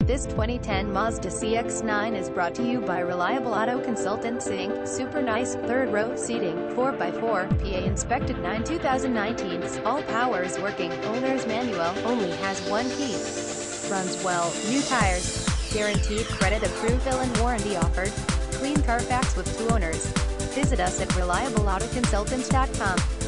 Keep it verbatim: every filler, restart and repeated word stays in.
This twenty ten Mazda C X nine is brought to you by Reliable Auto Consultants Incorporated. Super nice, third row seating, four by four, P A inspected nine two thousand nineteen. All power is working, owner's manual, only has one key. Runs well, new tires. Guaranteed credit approval and warranty offered. Clean Carfax with two owners. Visit us at reliable auto consultants dot com.